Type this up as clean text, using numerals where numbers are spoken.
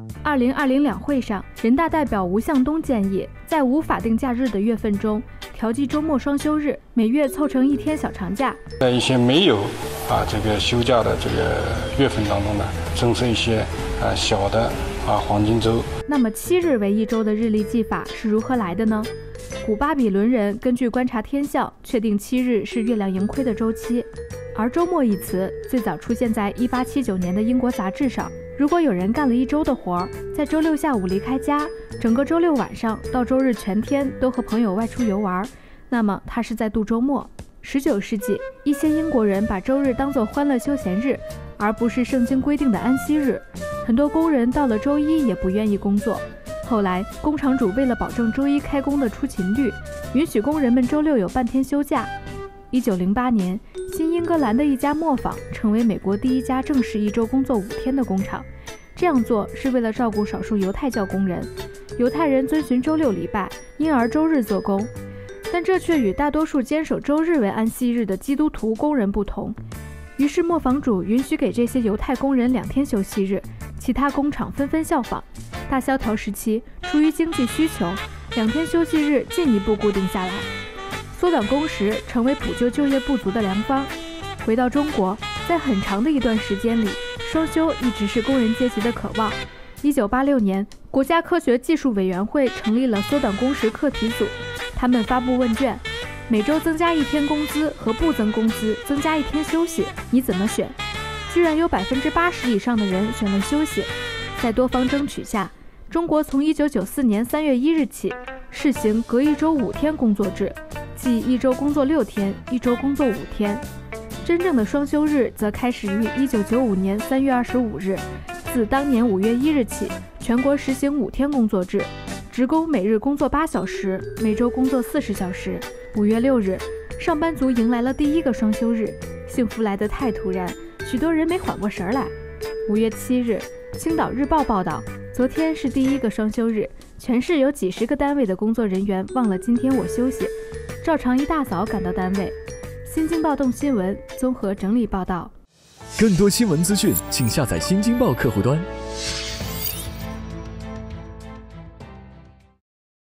2020两会上，人大代表吴向东建议，在无法定假日的月份中，调剂周末双休日，每月凑成1天小长假。 在一些没有这个休假的这个月份当中呢，增设一些小的黄金周。 那么7日为1周的日历计法是如何来的呢？古巴比伦人根据观察天象，确定7日是月亮盈亏的周期。而周末一词最早出现在1879年的英国杂志上。如果有人干了1周的活儿，在周六下午离开家，整个周六晚上到周日全天都和朋友外出游玩，那么他是在度周末。19世纪，一些英国人把周日当作欢乐休闲日，而不是圣经规定的安息日。很多工人到了周一也不愿意工作。后来，工厂主为了保证周一开工的出勤率，允许工人们周六有半天休假。1908年，新英格兰的一家磨坊成为美国第一家正式1周工作5天的工厂。这样做是为了照顾少数犹太教工人。犹太人遵循周六礼拜，因而周日做工，但这却与大多数坚守周日为安息日的基督徒工人不同。于是磨坊主允许给这些犹太工人2天休息日，其他工厂纷纷效仿。大萧条时期，出于经济需求，2天休息日进一步固定下来，缩短工时成为补救就业不足的良方。回到中国，在很长的一段时间里，双休一直是工人阶级的渴望。1986年，国家科学技术委员会成立了缩短工时课题组，他们发布问卷，每周增加1天工资和不增工资增加1天休息，你怎么选？居然有80%以上的人选了休息。在多方争取下，中国从1994年3月1日起试行隔1周5天工作制，即1周工作6天，1周工作5天。真正的双休日则开始于1995年3月25日，自当年5月1日起，全国实行5天工作制，职工每日工作8小时，每周工作40小时。5月6日，上班族迎来了第1个双休日，幸福来得太突然，许多人没缓过神来。5月7日，青岛日报报道，昨天是第1个双休日，全市有几十个单位的工作人员忘了今天我休息，照常一大早赶到单位。新京报动新闻综合整理报道。 更多新闻资讯，请下载新京报客户端。